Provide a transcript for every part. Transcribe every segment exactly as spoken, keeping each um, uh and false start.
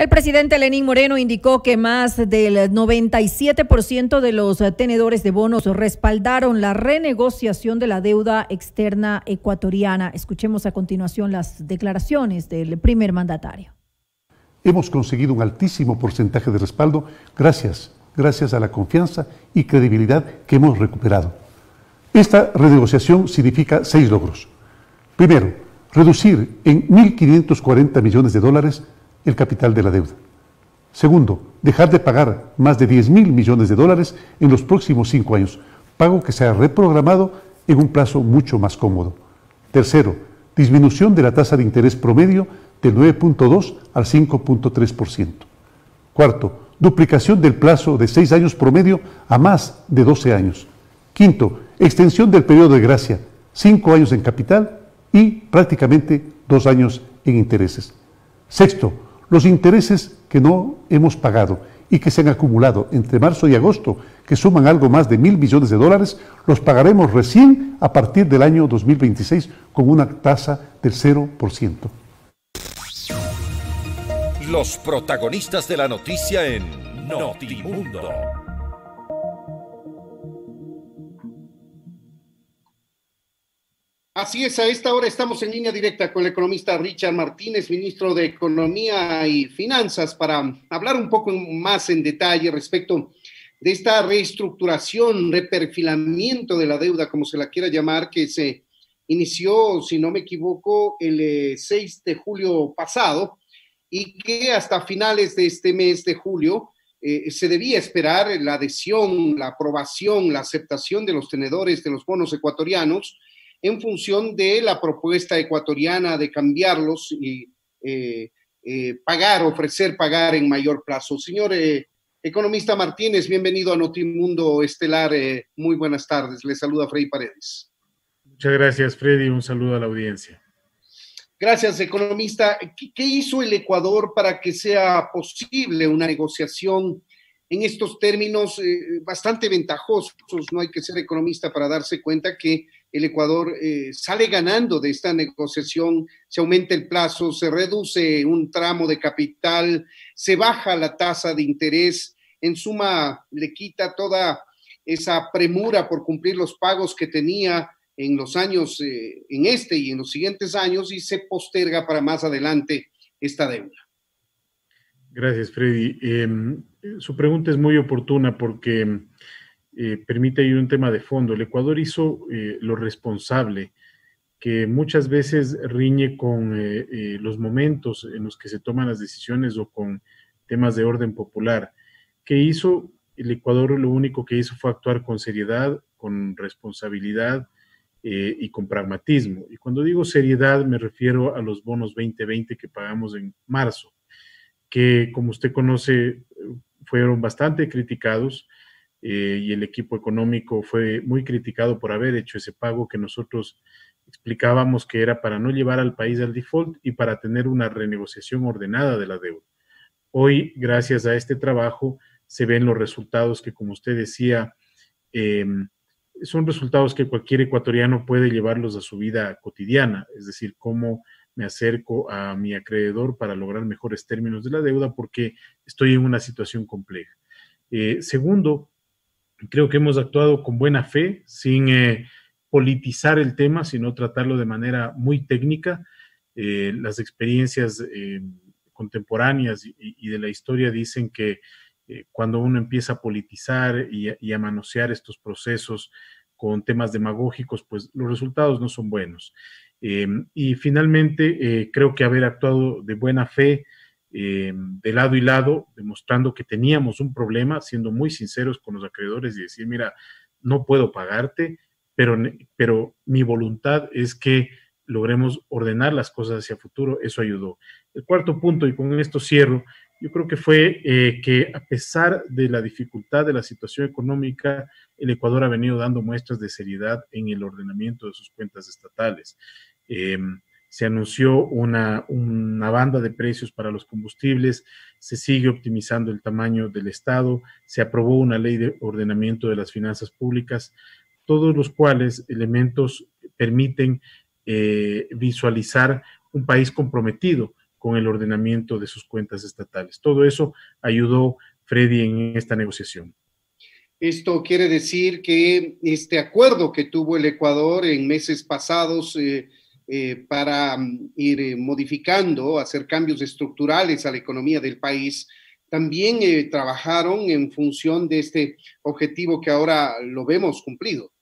El presidente Lenín Moreno indicó que más del noventa y siete por ciento de los tenedores de bonos respaldaron la renegociación de la deuda externa ecuatoriana. Escuchemos a continuación las declaraciones del primer mandatario. Hemos conseguido un altísimo porcentaje de respaldo gracias, gracias a la confianza y credibilidad que hemos recuperado. Esta renegociación significa seis logros. Primero, reducir en mil quinientos cuarenta millones de dólares el capital de la deuda. Segundo, dejar de pagar más de diez mil millones de dólares en los próximos cinco años, pago que se ha reprogramado en un plazo mucho más cómodo. Tercero, disminución de la tasa de interés promedio del nueve punto dos al cinco punto tres por ciento. Cuarto, duplicación del plazo de seis años promedio a más de doce años. Quinto, extensión del periodo de gracia, cinco años en capital y prácticamente dos años en intereses. Sexto, los intereses que no hemos pagado y que se han acumulado entre marzo y agosto, que suman algo más de mil millones de dólares, los pagaremos recién a partir del año dos mil veintiséis con una tasa del cero por ciento. Los protagonistas de la noticia en Notimundo. Así es, a esta hora estamos en línea directa con el economista Richard Martínez, ministro de Economía y Finanzas, para hablar un poco más en detalle respecto de esta reestructuración, reperfilamiento de la deuda, como se la quiera llamar, que se inició, si no me equivoco, el seis de julio pasado y que hasta finales de este mes de julio eh, se debía esperar la adhesión, la aprobación, la aceptación de los tenedores de los bonos ecuatorianos en función de la propuesta ecuatoriana de cambiarlos y eh, eh, pagar, ofrecer pagar en mayor plazo. Señor eh, economista Martínez, bienvenido a Notimundo Estelar. Eh, muy buenas tardes. Le saluda Freddy Paredes. Muchas gracias, Freddy. Un saludo a la audiencia. Gracias, economista. ¿Qué, qué hizo el Ecuador para que sea posible una negociación en estos términos eh, bastante ventajosos? No hay que ser economista para darse cuenta que el Ecuador eh, sale ganando de esta negociación, se aumenta el plazo, se reduce un tramo de capital, se baja la tasa de interés, en suma le quita toda esa premura por cumplir los pagos que tenía en los años, eh, en este y en los siguientes años, y se posterga para más adelante esta deuda. Gracias, Freddy. Eh, su pregunta es muy oportuna porque Eh, permite ir un tema de fondo. El Ecuador hizo eh, lo responsable, que muchas veces riñe con eh, eh, los momentos en los que se toman las decisiones o con temas de orden popular. ¿Qué hizo? El Ecuador lo único que hizo fue actuar con seriedad, con responsabilidad eh, y con pragmatismo. Y cuando digo seriedad me refiero a los bonos veinte veinte que pagamos en marzo, que como usted conoce fueron bastante criticados. Eh, y el equipo económico fue muy criticado por haber hecho ese pago que nosotros explicábamos que era para no llevar al país al default y para tener una renegociación ordenada de la deuda. Hoy, gracias a este trabajo, se ven los resultados que, como usted decía, eh, son resultados que cualquier ecuatoriano puede llevarlos a su vida cotidiana, es decir, cómo me acerco a mi acreedor para lograr mejores términos de la deuda porque estoy en una situación compleja. Eh, segundo, creo que hemos actuado con buena fe, sin eh, politizar el tema, sino tratarlo de manera muy técnica. Eh, las experiencias eh, contemporáneas y, y de la historia dicen que eh, cuando uno empieza a politizar y a, y a manosear estos procesos con temas demagógicos, pues los resultados no son buenos. Eh, y finalmente, eh, creo que haber actuado de buena fe, Eh, de lado y lado, demostrando que teníamos un problema, siendo muy sinceros con los acreedores y decir, mira, no puedo pagarte, pero, pero mi voluntad es que logremos ordenar las cosas hacia futuro. Eso ayudó. El cuarto punto, y con esto cierro, yo creo que fue eh, que a pesar de la dificultad de la situación económica, el Ecuador ha venido dando muestras de seriedad en el ordenamiento de sus cuentas estatales. Eh, Se anunció una, una banda de precios para los combustibles, se sigue optimizando el tamaño del Estado, se aprobó una ley de ordenamiento de las finanzas públicas, todos los cuales elementos permiten eh, visualizar un país comprometido con el ordenamiento de sus cuentas estatales. Todo eso ayudó Freddy en esta negociación. Esto quiere decir que este acuerdo que tuvo el Ecuador en meses pasados eh, eh, para um, ir eh, modificando, hacer cambios estructurales a la economía del país, también eh, trabajaron en función de este objetivo que ahora lo vemos cumplido.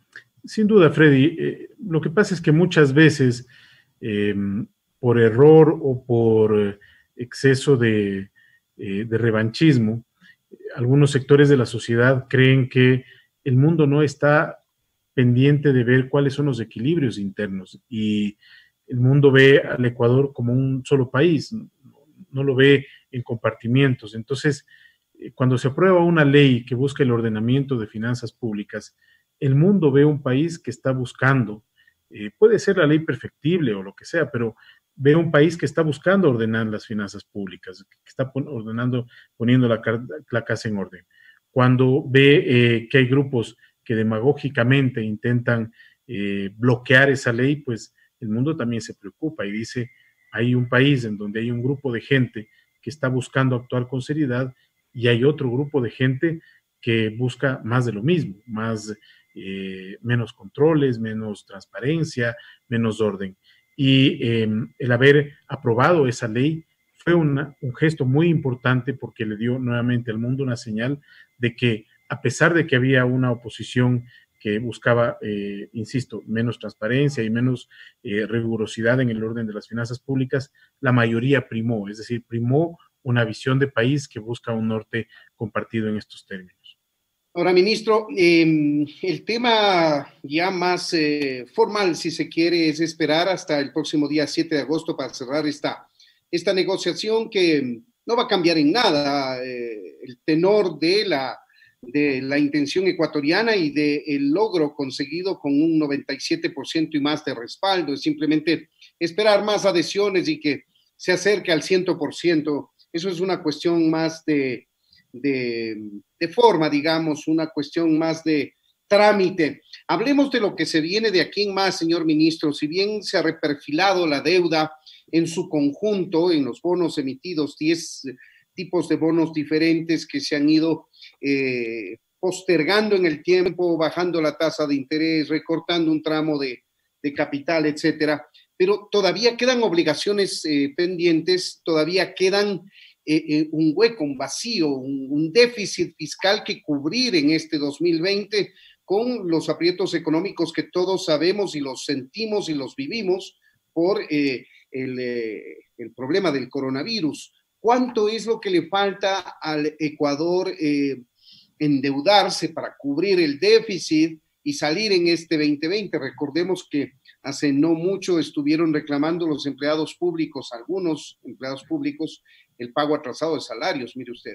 Sin duda, Freddy. Eh, lo que pasa es que muchas veces, eh, por error o por exceso de, eh, de revanchismo, algunos sectores de la sociedad creen que el mundo no está pendiente de ver cuáles son los equilibrios internos y el mundo ve al Ecuador como un solo país, no lo ve en compartimientos. Entonces, cuando se aprueba una ley que busca el ordenamiento de finanzas públicas, el mundo ve un país que está buscando, eh, puede ser la ley perfectible o lo que sea, pero ve un país que está buscando ordenar las finanzas públicas, que está ordenando, poniendo la, la casa en orden. Cuando ve eh, que hay grupos que demagógicamente intentan eh, bloquear esa ley, pues el mundo también se preocupa y dice, hay un país en donde hay un grupo de gente que está buscando actuar con seriedad y hay otro grupo de gente que busca más de lo mismo, más, eh, menos controles, menos transparencia, menos orden. Y eh, el haber aprobado esa ley fue una, un gesto muy importante porque le dio nuevamente al mundo una señal de que a pesar de que había una oposición que buscaba, eh, insisto, menos transparencia y menos eh, rigurosidad en el orden de las finanzas públicas, la mayoría primó, es decir, primó una visión de país que busca un norte compartido en estos términos. Ahora, ministro, eh, el tema ya más eh, formal, si se quiere, es esperar hasta el próximo día siete de agosto para cerrar esta, esta negociación que no va a cambiar en nada eh, el tenor de la, de la intención ecuatoriana y del logro conseguido con un noventa y siete por ciento y más de respaldo. Es simplemente esperar más adhesiones y que se acerque al cien por ciento. Eso es una cuestión más de... De, de forma, digamos, una cuestión más de trámite. Hablemos de lo que se viene de aquí en más, señor ministro. Si bien se ha reperfilado la deuda en su conjunto, en los bonos emitidos, diez tipos de bonos diferentes que se han ido eh, postergando en el tiempo, bajando la tasa de interés, recortando un tramo de, de capital, etcétera. Pero todavía quedan obligaciones eh, pendientes, todavía quedan Eh, eh, un hueco, un vacío, un, un déficit fiscal que cubrir en este dos mil veinte con los aprietos económicos que todos sabemos y los sentimos y los vivimos por eh, el, eh, el problema del coronavirus. ¿Cuánto es lo que le falta al Ecuador eh, endeudarse para cubrir el déficit y salir en este veinte veinte? Recordemos que hace no mucho estuvieron reclamando los empleados públicos, algunos empleados públicos, el pago atrasado de salarios, mire usted.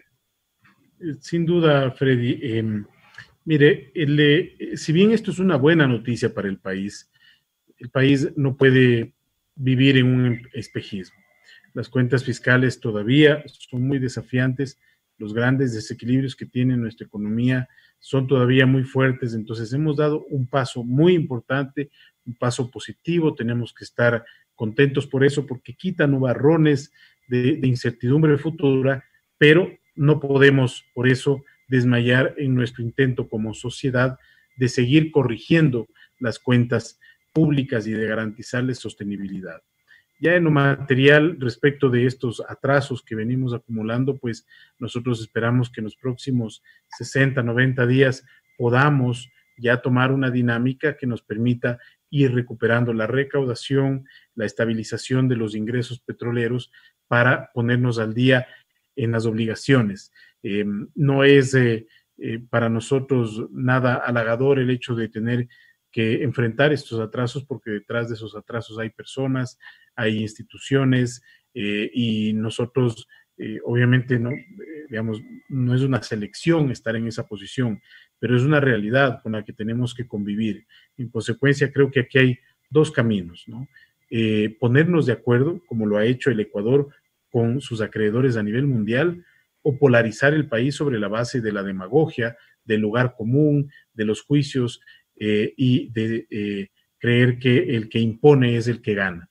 Sin duda, Freddy. Eh, mire, el, eh, si bien esto es una buena noticia para el país, el país no puede vivir en un espejismo. Las cuentas fiscales todavía son muy desafiantes, los grandes desequilibrios que tiene nuestra economía son todavía muy fuertes, entonces hemos dado un paso muy importante, un paso positivo, tenemos que estar contentos por eso, porque quita nubarrones de, de incertidumbre futura, pero no podemos por eso desmayar en nuestro intento como sociedad de seguir corrigiendo las cuentas públicas y de garantizarles sostenibilidad. Ya en lo material, respecto de estos atrasos que venimos acumulando, pues nosotros esperamos que en los próximos sesenta, noventa días podamos ya tomar una dinámica que nos permita ir recuperando la recaudación, la estabilización de los ingresos petroleros para ponernos al día en las obligaciones. Eh, no es eh, eh, para nosotros nada halagador el hecho de tener que enfrentar estos atrasos, porque detrás de esos atrasos hay personas, hay instituciones eh, y nosotros eh, obviamente no, eh, digamos, no es una selección estar en esa posición, pero es una realidad con la que tenemos que convivir. En consecuencia, creo que aquí hay dos caminos, ¿no? Eh, ponernos de acuerdo, como lo ha hecho el Ecuador con sus acreedores a nivel mundial, o polarizar el país sobre la base de la demagogia, del lugar común, de los juicios eh, y de eh, creer que el que impone es el que gana.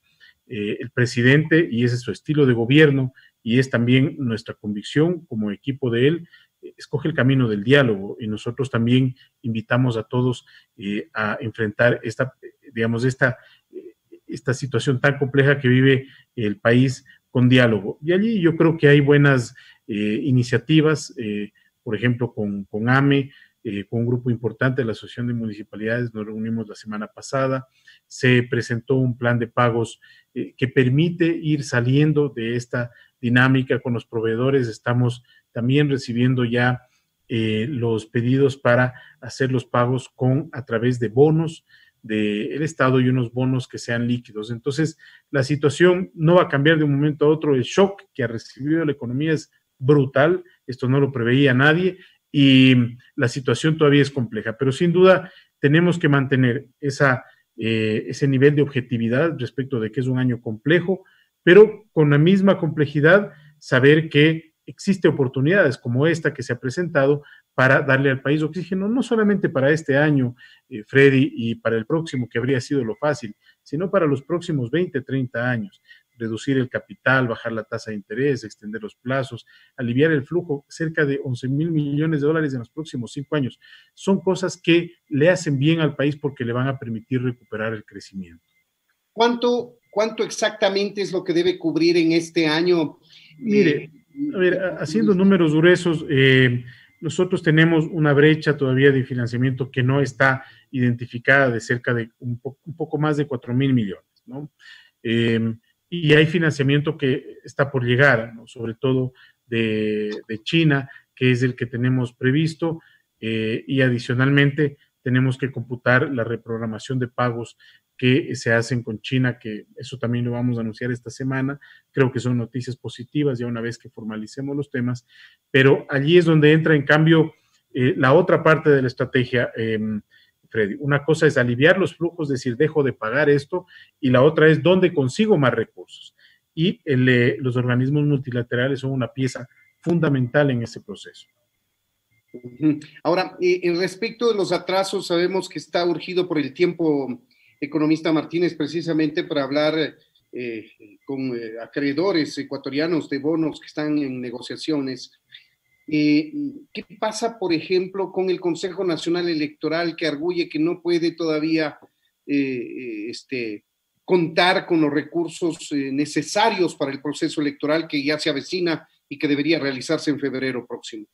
eh, el presidente, y ese es su estilo de gobierno, y es también nuestra convicción como equipo de él, eh, escoge el camino del diálogo, y nosotros también invitamos a todos eh, a enfrentar esta, digamos, esta, esta situación tan compleja que vive el país con diálogo. Y allí yo creo que hay buenas eh, iniciativas, eh, por ejemplo, con, con A M E, eh, con un grupo importante de la Asociación de Municipalidades, nos reunimos la semana pasada, se presentó un plan de pagos eh, que permite ir saliendo de esta dinámica con los proveedores. Estamos también recibiendo ya eh, los pedidos para hacer los pagos con, a través de bonos del Estado y unos bonos que sean líquidos. Entonces, la situación no va a cambiar de un momento a otro. El shock que ha recibido la economía es brutal, esto no lo preveía nadie y la situación todavía es compleja, pero sin duda tenemos que mantener esa, eh, ese nivel de objetividad respecto de que es un año complejo, pero con la misma complejidad saber que existe oportunidades como esta que se ha presentado para darle al país oxígeno, no solamente para este año, eh, Freddy, y para el próximo, que habría sido lo fácil, sino para los próximos veinte, treinta años. Reducir el capital, bajar la tasa de interés, extender los plazos, aliviar el flujo, cerca de once mil millones de dólares en los próximos cinco años. Son cosas que le hacen bien al país porque le van a permitir recuperar el crecimiento. ¿Cuánto, cuánto exactamente es lo que debe cubrir en este año? Mire, a ver, haciendo números gruesos, eh, nosotros tenemos una brecha todavía de financiamiento que no está identificada de cerca de un, po un poco más de cuatro mil millones, ¿no? Eh, y hay financiamiento que está por llegar, ¿no? Sobre todo de, de China, que es el que tenemos previsto, eh, y adicionalmente tenemos que computar la reprogramación de pagos que se hacen con China, que eso también lo vamos a anunciar esta semana. Creo que son noticias positivas ya una vez que formalicemos los temas, pero allí es donde entra en cambio eh, la otra parte de la estrategia, eh, Freddy. Una cosa es aliviar los flujos, es decir, dejo de pagar esto, y la otra es dónde consigo más recursos. Y el, eh, los organismos multilaterales son una pieza fundamental en ese proceso. Ahora, eh, en respecto de los atrasos, sabemos que está urgido por el tiempo, economista Martínez, precisamente para hablar eh, con eh, acreedores ecuatorianos de bonos que están en negociaciones. Eh, ¿Qué pasa, por ejemplo, con el Consejo Nacional Electoral, que arguye que no puede todavía eh, este, contar con los recursos eh, necesarios para el proceso electoral que ya se avecina y que debería realizarse en febrero próximo?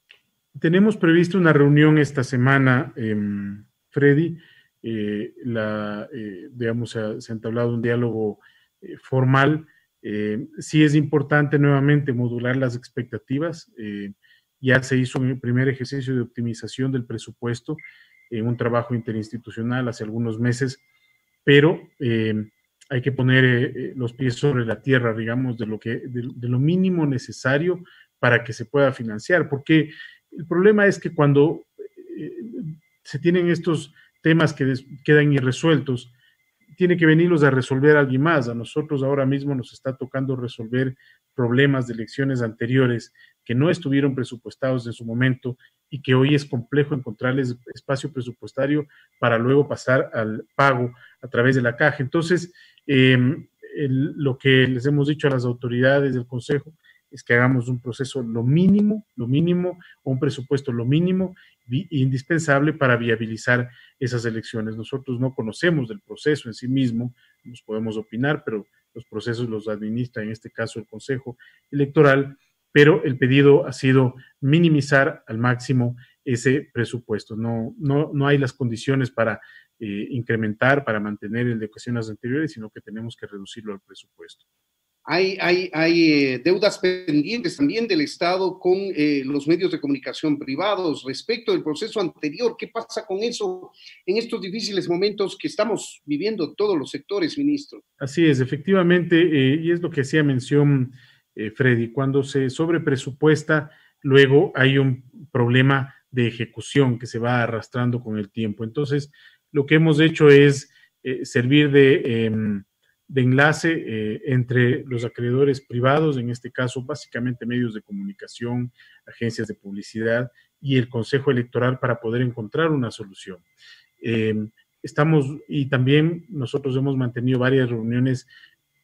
Tenemos previsto una reunión esta semana, eh, Freddy. Eh, la, eh, digamos, se ha, se ha entablado un diálogo eh, formal. Eh, sí es importante nuevamente modular las expectativas. Eh, ya se hizo un primer ejercicio de optimización del presupuesto en un trabajo interinstitucional hace algunos meses, pero eh, hay que poner eh, los pies sobre la tierra, digamos, de lo, que, de, de lo mínimo necesario para que se pueda financiar, porque el problema es que cuando eh, se tienen estos temas que quedan irresueltos, tiene que venirlos a resolver alguien más. A nosotros ahora mismo nos está tocando resolver problemas de elecciones anteriores que no estuvieron presupuestados en su momento y que hoy es complejo encontrarles espacio presupuestario para luego pasar al pago a través de la caja. Entonces, eh, el, lo que les hemos dicho a las autoridades del Consejo es que hagamos un proceso lo mínimo, lo mínimo, o un presupuesto lo mínimo, indispensable para viabilizar esas elecciones. Nosotros no conocemos del proceso en sí mismo, nos podemos opinar, pero los procesos los administra en este caso el Consejo Electoral, pero el pedido ha sido minimizar al máximo ese presupuesto. No, no, no hay las condiciones para eh, incrementar, para mantener el de ocasiones anteriores, sino que tenemos que reducirlo al presupuesto. Hay, hay, hay eh, deudas pendientes también del Estado con eh, los medios de comunicación privados respecto del proceso anterior. ¿Qué pasa con eso en estos difíciles momentos que estamos viviendo todos los sectores, ministro? Así es, efectivamente, eh, y es lo que hacía mención eh, Freddy, cuando se sobrepresupuesta, luego hay un problema de ejecución que se va arrastrando con el tiempo. Entonces, lo que hemos hecho es eh, servir de... Eh, de enlace eh, entre los acreedores privados, en este caso básicamente medios de comunicación, agencias de publicidad y el Consejo Electoral para poder encontrar una solución. Eh, estamos, y también nosotros hemos mantenido varias reuniones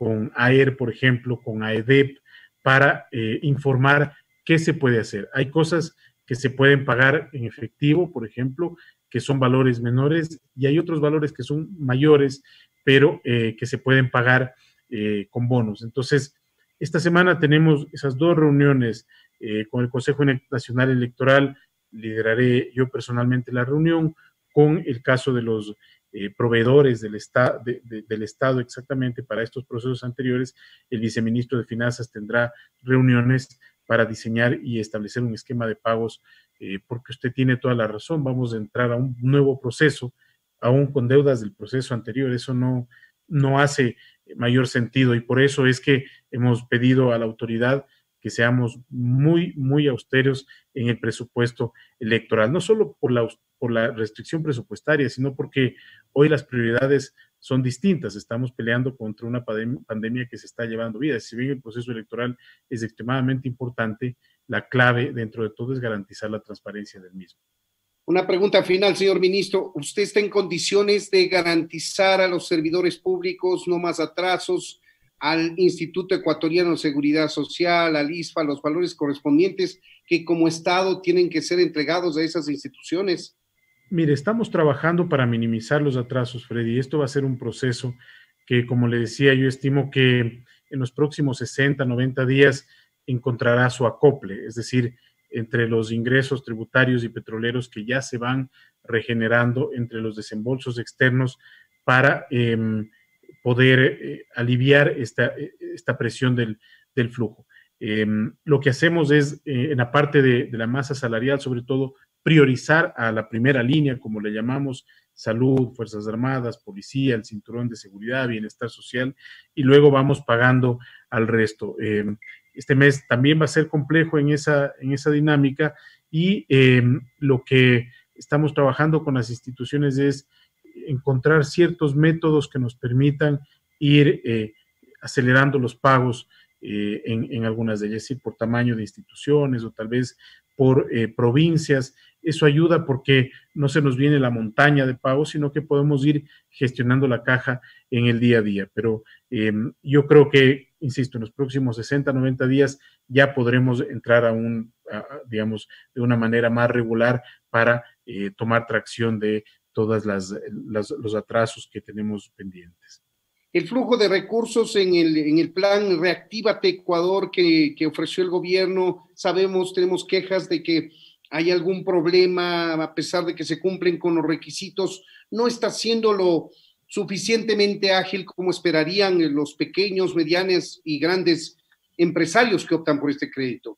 con AER, por ejemplo, con AEDEP, para eh, informar qué se puede hacer. Hay cosas que se pueden pagar en efectivo, por ejemplo, que son valores menores, y hay otros valores que son mayores, pero eh, que se pueden pagar eh, con bonos. Entonces, esta semana tenemos esas dos reuniones eh, con el Consejo Nacional Electoral. Lideraré yo personalmente la reunión con el caso de los eh, proveedores del, esta, de, de, del Estado exactamente para estos procesos anteriores. El viceministro de Finanzas tendrá reuniones para diseñar y establecer un esquema de pagos, eh, porque usted tiene toda la razón, vamos a entrar a un nuevo proceso, aún con deudas del proceso anterior. Eso no, no hace mayor sentido, y por eso es que hemos pedido a la autoridad que seamos muy, muy austeros en el presupuesto electoral, no solo por la, por la restricción presupuestaria, sino porque hoy las prioridades son distintas. Estamos peleando contra una pandemia que se está llevando vidas. Si bien el proceso electoral es extremadamente importante, la clave dentro de todo es garantizar la transparencia del mismo. Una pregunta final, señor ministro. ¿Usted está en condiciones de garantizar a los servidores públicos no más atrasos, al Instituto Ecuatoriano de Seguridad Social, al I S F A, los valores correspondientes que como Estado tienen que ser entregados a esas instituciones? Mire, estamos trabajando para minimizar los atrasos, Freddy. Esto va a ser un proceso que, como le decía, yo estimo que en los próximos sesenta, noventa días encontrará su acople, es decir, entre los ingresos tributarios y petroleros que ya se van regenerando, entre los desembolsos externos para eh, poder eh, aliviar esta, esta presión del, del flujo. Eh, lo que hacemos es, eh, en la parte de, de la masa salarial, sobre todo, priorizar a la primera línea, como le llamamos, salud, Fuerzas Armadas, policía, el cinturón de seguridad, bienestar social, y luego vamos pagando al resto. Eh, este mes también va a ser complejo en esa, en esa dinámica, y eh, lo que estamos trabajando con las instituciones es encontrar ciertos métodos que nos permitan ir eh, acelerando los pagos eh, en, en algunas de ellas, es decir, por tamaño de instituciones o tal vez por eh, provincias. Eso ayuda porque no se nos viene la montaña de pagos, sino que podemos ir gestionando la caja en el día a día. Pero eh, yo creo que, insisto, en los próximos sesenta, noventa días ya podremos entrar a un, a, digamos, de una manera más regular para eh, tomar tracción de todas las, las los atrasos que tenemos pendientes. El flujo de recursos en el, en el plan Reactívate Ecuador que, que ofreció el gobierno, sabemos, tenemos quejas de que hay algún problema, a pesar de que se cumplen con los requisitos, no está siendo lo suficientemente ágil como esperarían los pequeños, medianos y grandes empresarios que optan por este crédito.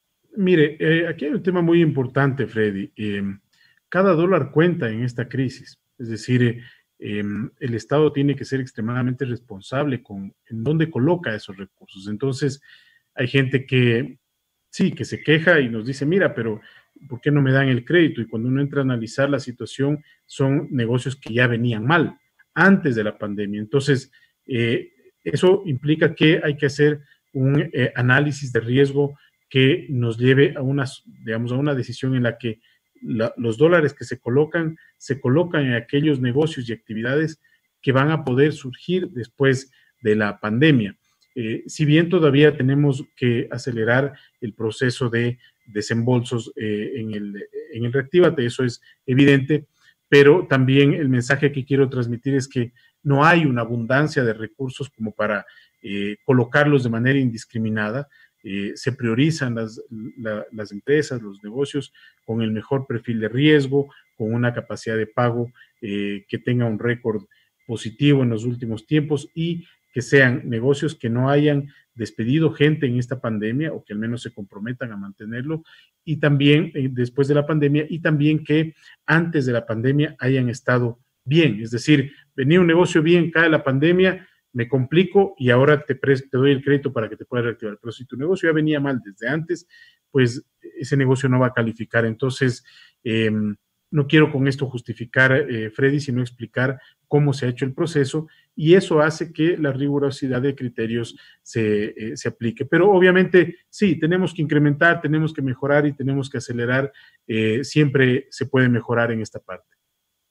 Mire, eh, aquí hay un tema muy importante, Freddy. Eh, cada dólar cuenta en esta crisis, es decir, eh, eh, el Estado tiene que ser extremadamente responsable con en dónde coloca esos recursos. Entonces, hay gente que sí, que se queja y nos dice, mira, pero ¿por qué no me dan el crédito? Y cuando uno entra a analizar la situación, son negocios que ya venían mal antes de la pandemia. Entonces, eh, eso implica que hay que hacer un eh, análisis de riesgo que nos lleve a una, digamos, a una decisión en la que la, los dólares que se colocan, se colocan en aquellos negocios y actividades que van a poder surgir después de la pandemia. Eh, si bien todavía tenemos que acelerar el proceso de desembolsos eh, en, el, en el Reactívate, eso es evidente, pero también el mensaje que quiero transmitir es que no hay una abundancia de recursos como para eh, colocarlos de manera indiscriminada. Eh, se priorizan las, la, las empresas, los negocios con el mejor perfil de riesgo, con una capacidad de pago eh, que tenga un récord positivo en los últimos tiempos y que sean negocios que no hayan despedido gente en esta pandemia o que al menos se comprometan a mantenerlo y también eh, después de la pandemia y también que antes de la pandemia hayan estado bien. Es decir, venía un negocio bien, cae la pandemia, me complico y ahora te, te doy el crédito para que te puedas reactivar. Pero si tu negocio ya venía mal desde antes, pues ese negocio no va a calificar. Entonces, eh, no quiero con esto justificar, eh, Freddy, sino explicar cómo se ha hecho el proceso y eso hace que la rigurosidad de criterios se, eh, se aplique. Pero obviamente, sí, tenemos que incrementar, tenemos que mejorar y tenemos que acelerar. Eh, siempre se puede mejorar en esta parte.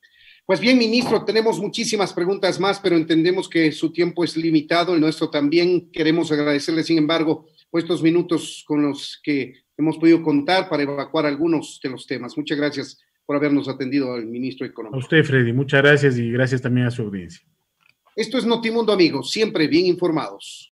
Pues bien, ministro, tenemos muchísimas preguntas más, pero entendemos que su tiempo es limitado, el nuestro también. Queremos agradecerle, sin embargo, por estos minutos con los que hemos podido contar para evacuar algunos de los temas. Muchas gracias por habernos atendido al ministro de Economía. A usted, Freddy, muchas gracias y gracias también a su audiencia. Esto es Notimundo, amigos, siempre bien informados.